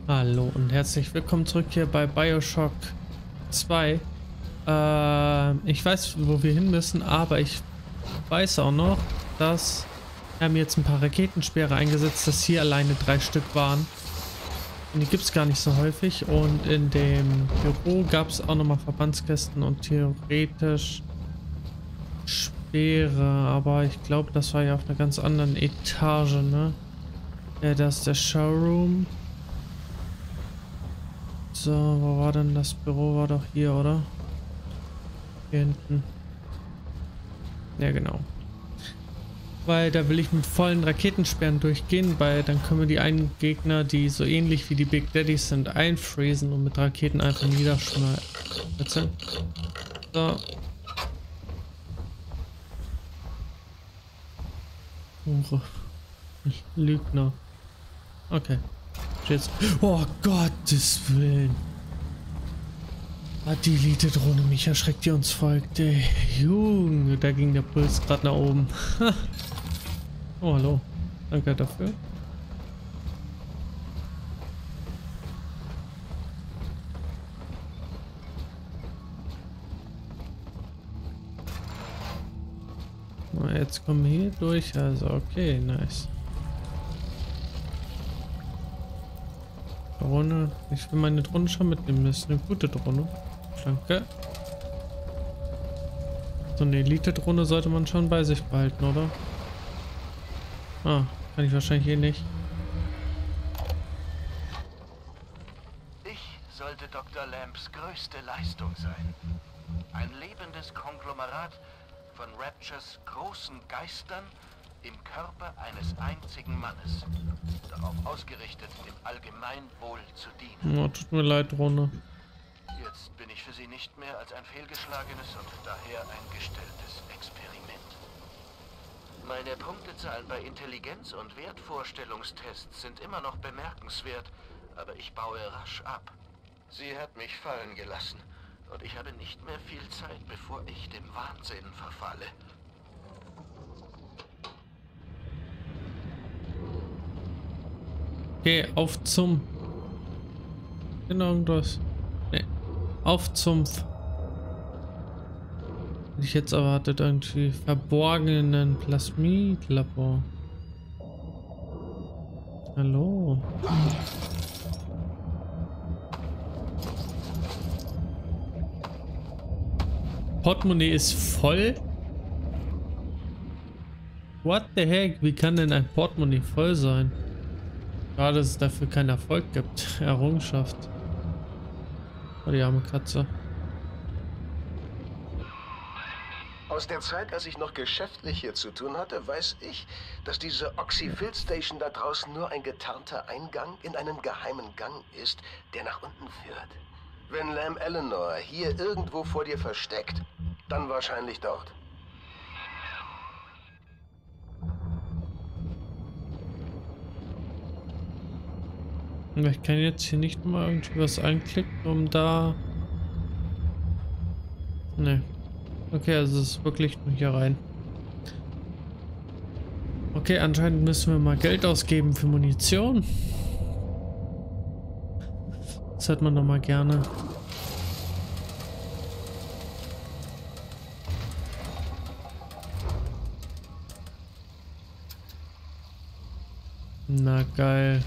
Hallo und herzlich willkommen zurück hier bei BioShock 2. Ich weiß, wo wir hin müssen, aber ich weiß auch noch, dass wir haben jetzt ein paar Raketensperre eingesetzt, dass hier alleine 3 Stück waren. Und die gibt es gar nicht so häufig. Und in dem Büro gab es auch nochmal Verbandskästen und theoretisch Speere. Aber ich glaube, das war ja auf einer ganz anderen Etage, ne? Ja, das ist der Showroom. So, wo war denn das Büro? War doch hier, oder? Hier hinten. Ja, genau. Weil da will ich mit vollen Raketensperren durchgehen, weil dann können wir die einen Gegner, die so ähnlich wie die Big Daddies sind, einfriesen und mit Raketen einfach niederschmelzen. So. Lügner. Okay. Jetzt. Oh Gottes Willen. Die Elite-Drohne, mich erschreckt, die uns folgt. Ey, Junge, da ging der Puls gerade nach oben. Oh, hallo. Danke dafür. Jetzt kommen wir hier durch, also okay, nice. Drohne. Ich will meine Drohne schon mitnehmen. Das ist eine gute Drohne. Danke. So eine Elite-Drohne sollte man schon bei sich behalten, oder? Kann ich wahrscheinlich eh nicht. Ich sollte Dr. Lambs größte Leistung sein. Ein lebendes Konglomerat von Raptures großen Geistern im Körper eines einzigen Mannes. Darauf ausgerichtet, dem Allgemeinwohl zu dienen. Oh, tut mir leid, Drohne. Jetzt bin ich für Sie nicht mehr als ein fehlgeschlagenes und daher ein gestelltes Experiment. Meine Punktezahlen bei Intelligenz- und Wertvorstellungstests sind immer noch bemerkenswert, aber ich baue rasch ab. Sie hat mich fallen gelassen und ich habe nicht mehr viel Zeit, bevor ich dem Wahnsinn verfalle. Okay, auf zum... Genau, irgendwas. Nee. Auf zum... Hätte ich jetzt erwartet, irgendwie verborgenen Plasmidlabor. Hallo. Portemonnaie ist voll? What the heck? Wie kann denn ein Portemonnaie voll sein? Gerade, dass es dafür keinen Erfolg gibt. Errungenschaft. Oh, die arme Katze. Aus der Zeit, als ich noch geschäftlich hier zu tun hatte, weiß ich, dass diese Oxy-Fill-Station da draußen nur ein getarnter Eingang in einen geheimen Gang ist, der nach unten führt. Wenn Lamb Eleanor hier irgendwo vor dir versteckt, dann wahrscheinlich dort. Ich kann jetzt hier nicht mal irgendwie was einklicken, um da... Ne. Okay, also es ist wirklich nur hier rein. Okay, anscheinend müssen wir mal Geld ausgeben für Munition. Das hat man doch mal gerne. Na geil.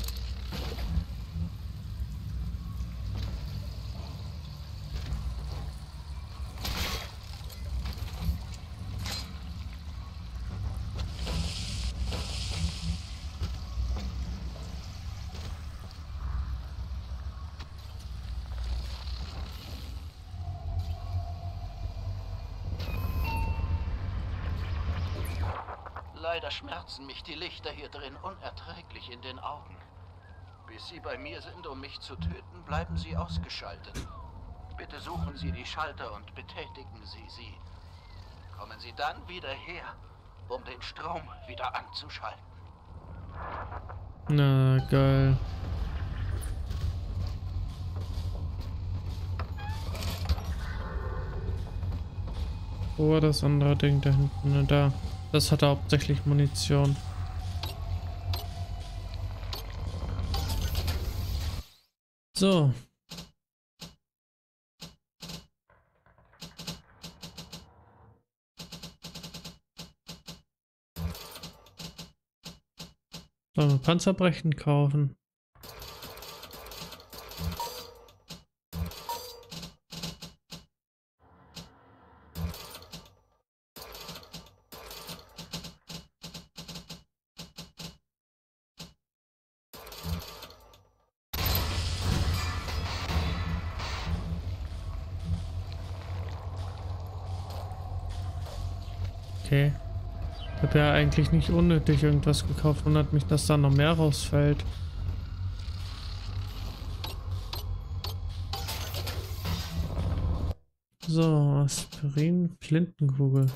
Leider schmerzen mich die Lichter hier drin unerträglich in den Augen. Bis Sie bei mir sind, um mich zu töten, bleiben Sie ausgeschaltet. Bitte suchen Sie die Schalter und betätigen Sie sie. Kommen Sie dann wieder her, um den Strom wieder anzuschalten. Na geil. Wo war das andere Ding da hinten? Na, da. Das hatte hauptsächlich Munition. So. Sollen wir Panzerbrechen kaufen? Okay. Ich habe ja eigentlich nicht unnötig irgendwas gekauft. Wundert mich, dass da noch mehr rausfällt. So, Aspirin, Flintenkugel.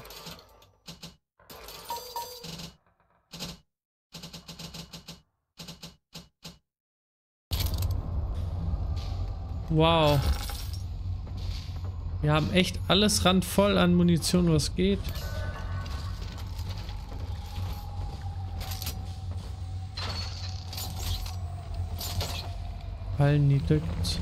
Wow. Wir haben echt alles randvoll an Munition, was geht. Fallen niedrigt.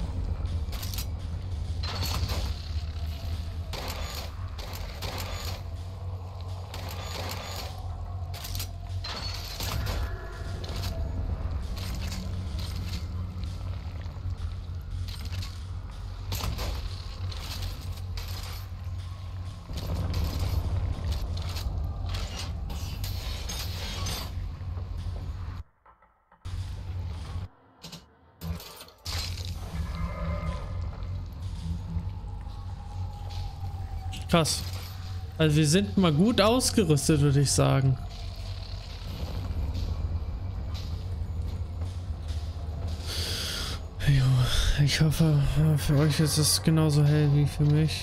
Krass. Also wir sind mal gut ausgerüstet, würde ich sagen. Jo, ich hoffe, für euch ist es genauso hell wie für mich.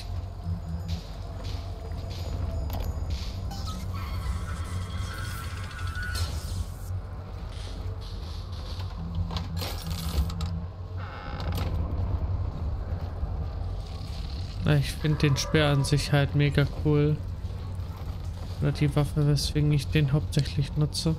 Ich finde den Speer an sich halt mega cool. Oder die Waffe, weswegen ich den hauptsächlich nutze.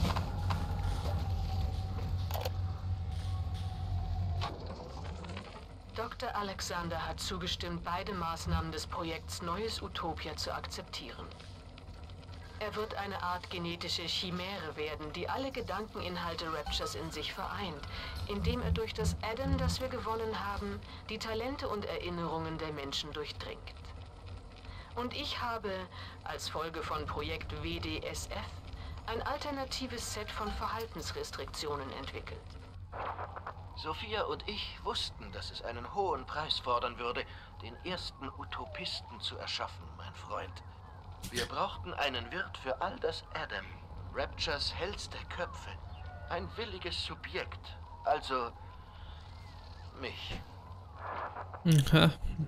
Dr. Alexander hat zugestimmt, beide Maßnahmen des Projekts Neues Utopia zu akzeptieren. Er wird eine Art genetische Chimäre werden, die alle Gedankeninhalte Raptures in sich vereint, indem er durch das Adam, das wir gewonnen haben, die Talente und Erinnerungen der Menschen durchdringt. Und ich habe, als Folge von Projekt WDSF, ein alternatives Set von Verhaltensrestriktionen entwickelt. Sophia und ich wussten, dass es einen hohen Preis fordern würde, den ersten Utopisten zu erschaffen, mein Freund. Wir brauchten einen Wirt für all das Adam, Raptures hellste Köpfe. Ein williges Subjekt, also mich. Ja.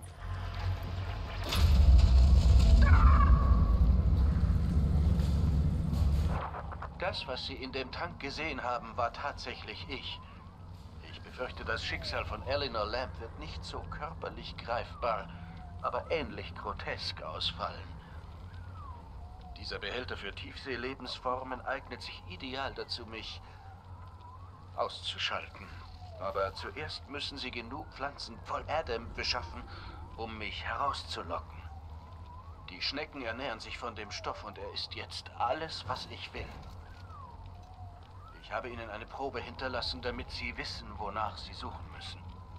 Das, was Sie in dem Tank gesehen haben, war tatsächlich ich. Ich befürchte, das Schicksal von Eleanor Lamb wird nicht so körperlich greifbar, aber ähnlich grotesk ausfallen. Dieser Behälter für Tiefseelebensformen eignet sich ideal dazu, mich auszuschalten. Aber zuerst müssen Sie genug Pflanzen voll Adam beschaffen, um mich herauszulocken. Die Schnecken ernähren sich von dem Stoff und er ist jetzt alles, was ich will. Ich habe Ihnen eine Probe hinterlassen, damit Sie wissen, wonach Sie suchen müssen.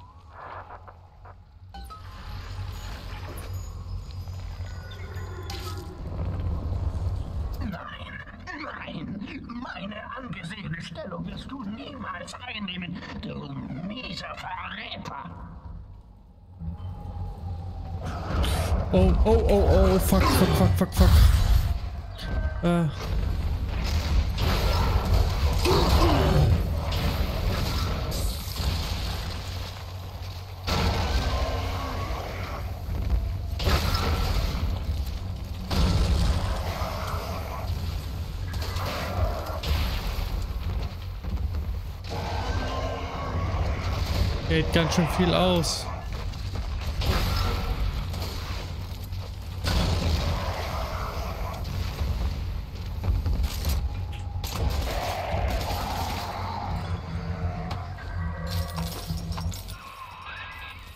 Nein, meine angesehene Stellung wirst du niemals einnehmen, du mieser Verräter. Oh, fuck. Hält ganz schön viel aus.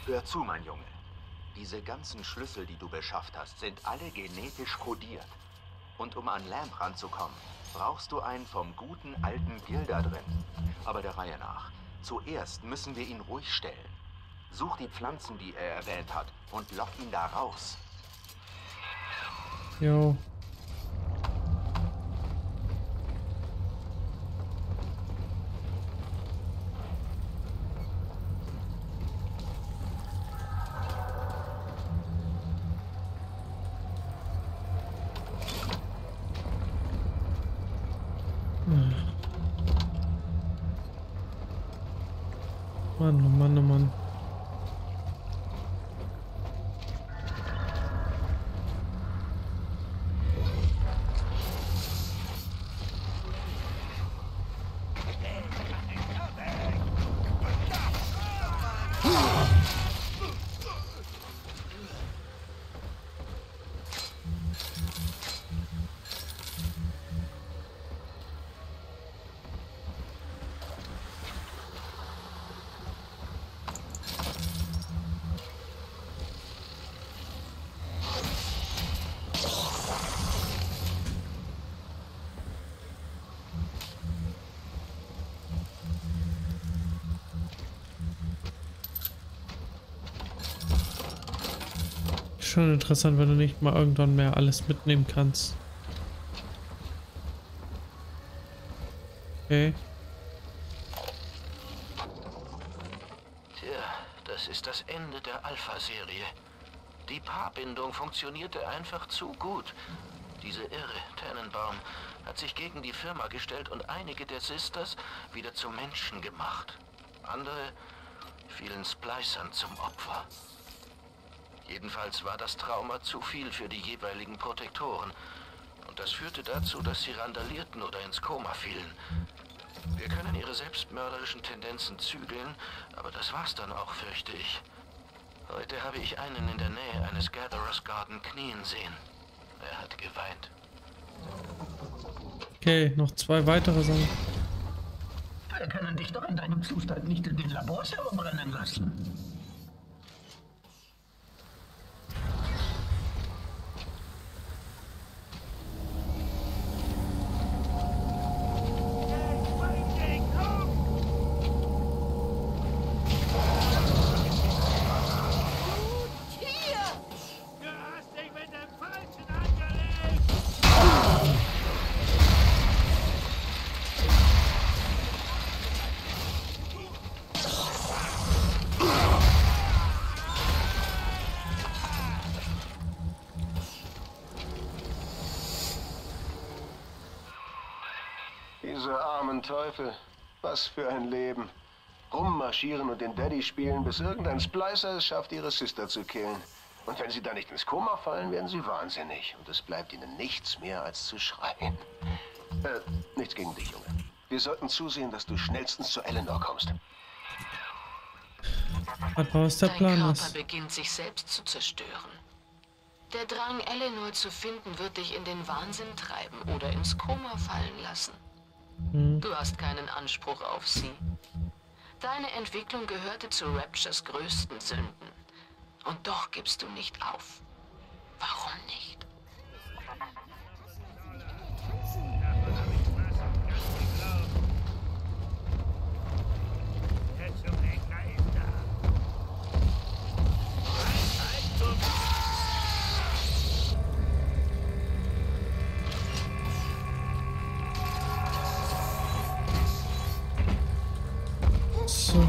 Hör zu, mein Junge. Diese ganzen Schlüssel, die du beschafft hast, sind alle genetisch kodiert. Und um an Lamp ranzukommen, brauchst du einen vom guten alten Gil da drin. Aber der Reihe nach. Zuerst müssen wir ihn ruhig stellen. Such die Pflanzen, die er erwähnt hat, und lock ihn da raus. Jo. Mann, oh Mann, oh Mann. Schon interessant, wenn du nicht mal irgendwann mehr alles mitnehmen kannst. Okay. Tja, das ist das Ende der Alpha-Serie. Die Paarbindung funktionierte einfach zu gut. Diese irre Tannenbaum hat sich gegen die Firma gestellt und einige der Sisters wieder zu Menschen gemacht. Andere fielen Splicern zum Opfer. Jedenfalls war das Trauma zu viel für die jeweiligen Protektoren. Und das führte dazu, dass sie randalierten oder ins Koma fielen. Wir können ihre selbstmörderischen Tendenzen zügeln, aber das war's dann auch, fürchte ich. Heute habe ich einen in der Nähe eines Gatherers Garden knien sehen. Er hat geweint. Okay, noch 2 weitere Sachen. Wir können dich doch in deinem Zustand nicht in den Labors herumrennen lassen. Diese armen Teufel. Was für ein Leben. Rummarschieren und den Daddy spielen, bis irgendein Splicer es schafft, ihre Sister zu killen. Und wenn sie dann nicht ins Koma fallen, werden sie wahnsinnig. Und es bleibt ihnen nichts mehr, als zu schreien. Nichts gegen dich, Junge. Wir sollten zusehen, dass du schnellstens zu Eleanor kommst. Was der Plan Dein ist. Körper beginnt sich selbst zu zerstören. Der Drang, Eleanor zu finden, wird dich in den Wahnsinn treiben oder ins Koma fallen lassen. Du hast keinen Anspruch auf sie. Deine Entwicklung gehörte zu Raptures größten Sünden. Und doch gibst du nicht auf. Warum nicht? So.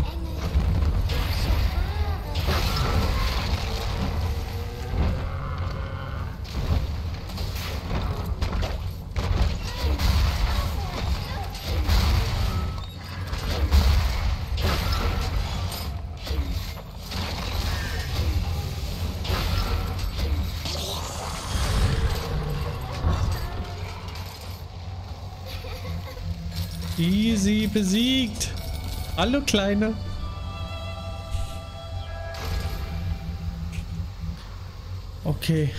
Easy besiegt. Hallo Kleine. Okay.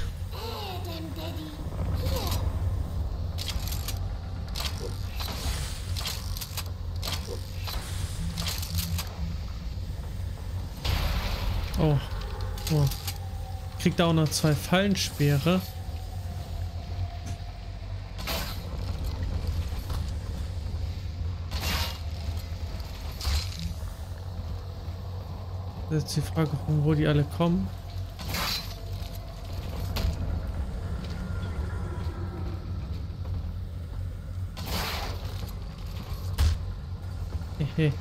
Oh. Oh. Kriegt auch noch 2 Fallenspeere. Das ist die Frage, von wo die alle kommen. Hehe.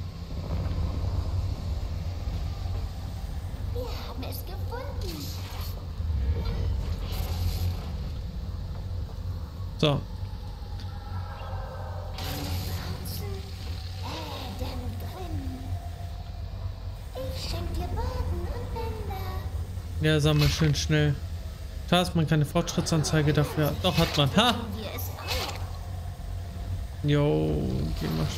Wir haben es gefunden. So. Ich schenk dir Boden und Bänder. Ja, sammel schön schnell. Da ist man keine Fortschrittsanzeige dafür. Doch, hat man. Ha! Wir es auch. Jo, geh mal.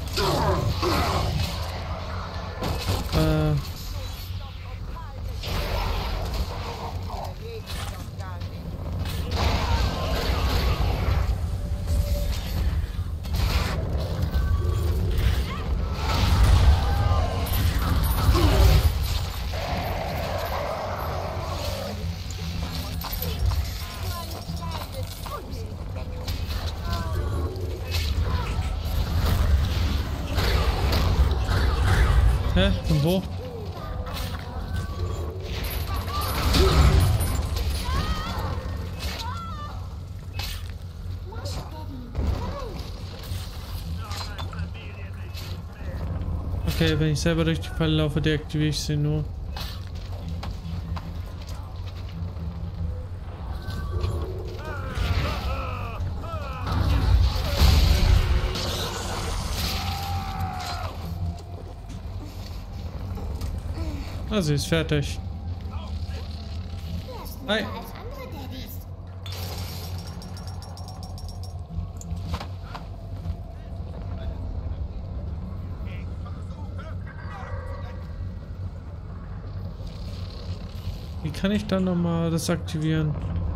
Hä? Von wo? Okay, wenn ich selber durch die Falle laufe, deaktiviere ich sie nur. Ah, sie ist fertig. Hi. Als andere Daddys. Wie kann ich dann nochmal das aktivieren?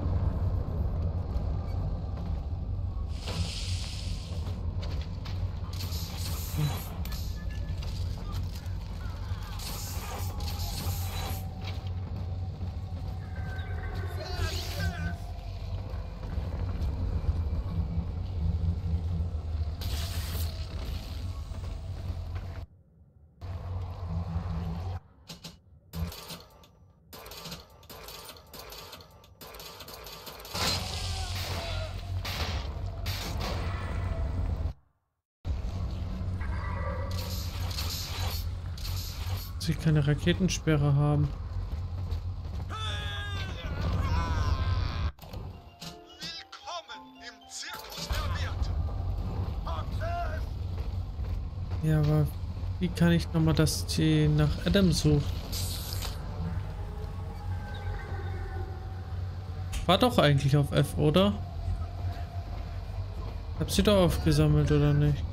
Sie keine Raketensperre haben. Willkommen im Zirkus der Werte. Ja, aber wie kann ich nochmal, dass die nach Adam sucht? War doch eigentlich auf F, oder? Hab sie doch aufgesammelt, oder nicht?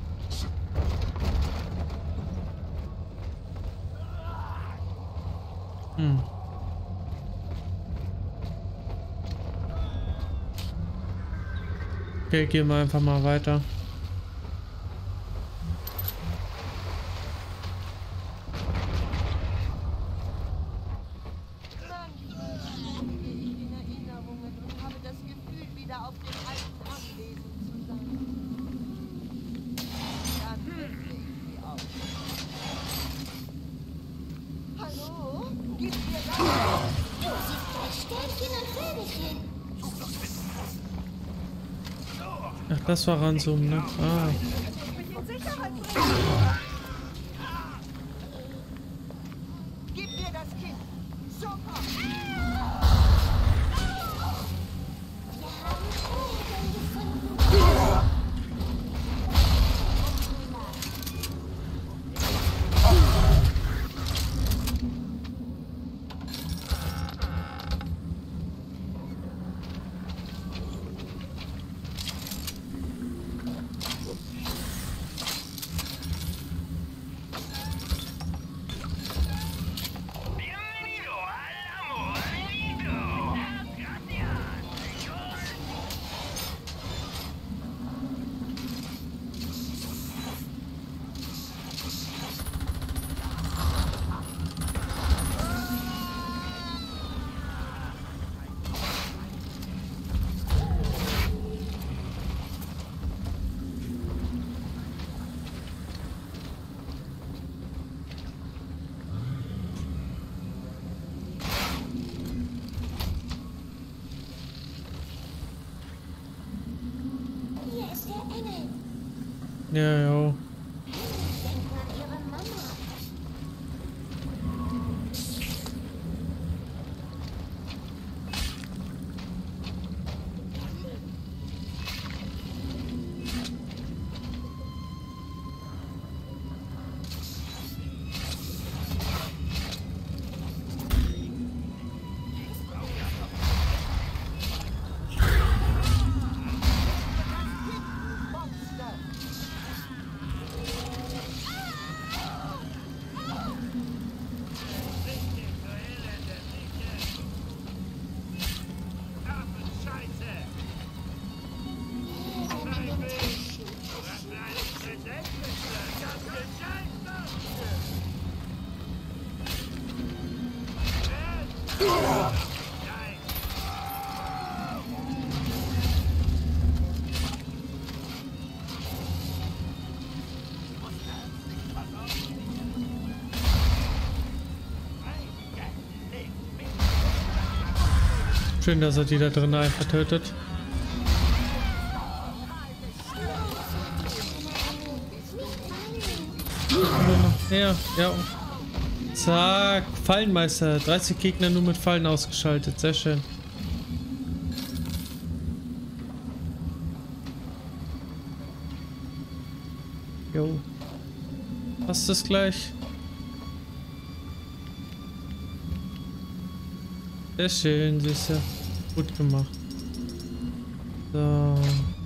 Okay, gehen wir einfach mal weiter. in Erinnerungen und habe das Gefühl, wieder auf dem alten Anwesen zu sein. Dann wecke ich sie auf. Hallo? Gib mir das! Du siehst gleich Sternchen und Vögelchen. Ach, das war Ransom, ne? Ah. Gib mir das Kind! Sofort! Wir haben Vögel gefunden. Ja, ja. Denken an ihre Mama. Schön, dass er die da drin einfach tötet. Ja, ja. Zack, Fallenmeister. 30 Gegner nur mit Fallen ausgeschaltet. Sehr schön. Jo. Passt das gleich? Sehr schön, süße. Gut gemacht. So.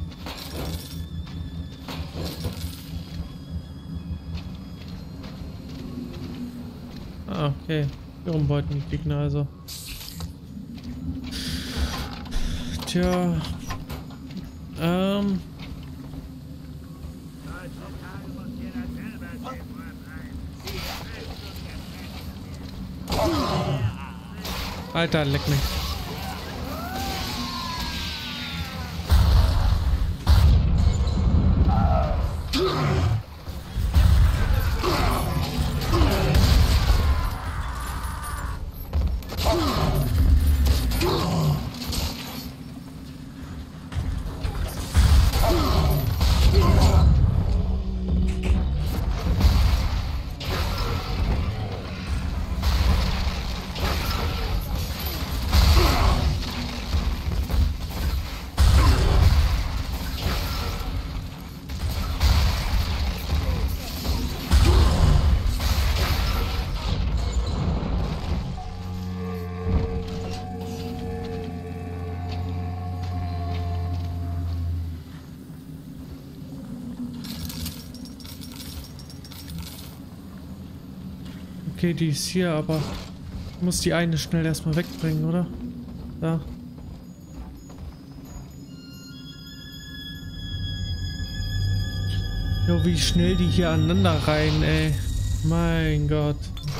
Ah, okay. Wir umbeuten die Gegner also. Tja. Alter, leck mich. Okay, die ist hier, aber ich muss die eine schnell erstmal wegbringen, oder? Da. Jo, wie schnell die hier aneinander rein, ey. Mein Gott.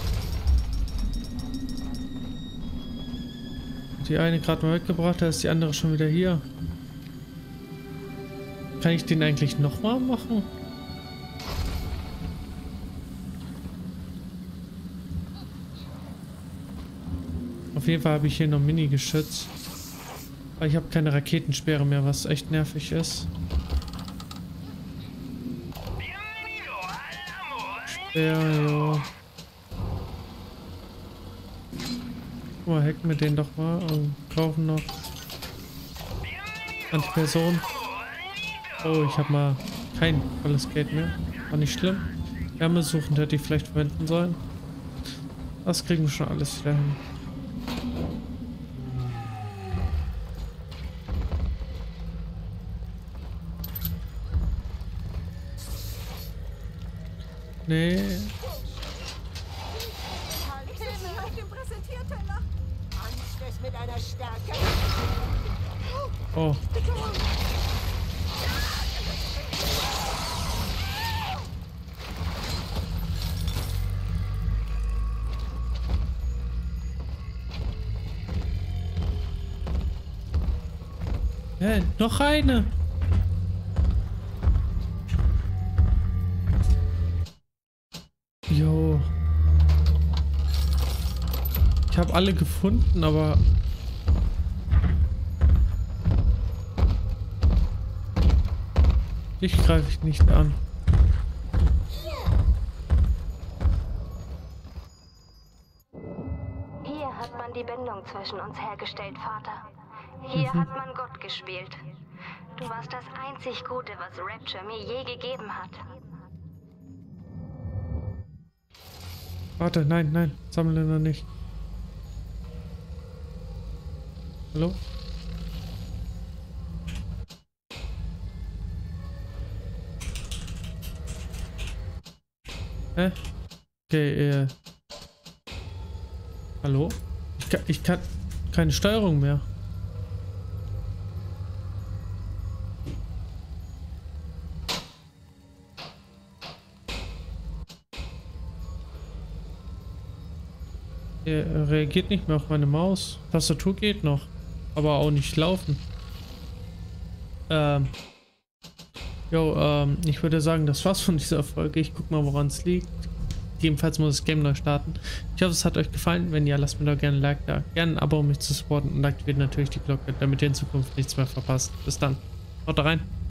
Die eine gerade mal weggebracht, da ist die andere schon wieder hier. Kann ich den eigentlich nochmal machen? Auf jeden Fall habe ich hier noch Mini-Geschütz. Aber ich habe keine Raketensperre mehr, was echt nervig ist. Ja. Guck mal, hacken wir den doch mal und kaufen noch Antiperson. Oh, ich habe mal kein volles Geld mehr. War nicht schlimm. Wärmesuchend hätte ich vielleicht verwenden sollen. Das kriegen wir schon alles wieder hin. Nee. Auf dem Präsentierteller. Angst mit einer Stärke. Oh. Hä, noch eine. Jo. Ich habe alle gefunden, aber dich greife ich nicht an. man die Bindung zwischen uns hergestellt, Vater. Hier hat man Gott gespielt. Du warst das einzig Gute, was Rapture mir je gegeben hat. Warte, nein, nein, sammle noch nicht. Hallo? Hä? Okay, hallo? Ich kann keine Steuerung mehr. Er reagiert nicht mehr auf meine Maus. Tastatur geht noch, aber auch nicht laufen. Ich würde sagen, das war's von dieser Folge. Ich guck mal, woran es liegt. Jedenfalls muss das Game neu starten. Ich hoffe, es hat euch gefallen. Wenn ja, lasst mir doch gerne ein Like da. Gerne ein Abo, um mich zu supporten, und aktiviert natürlich die Glocke, damit ihr in Zukunft nichts mehr verpasst. Bis dann. Haut rein.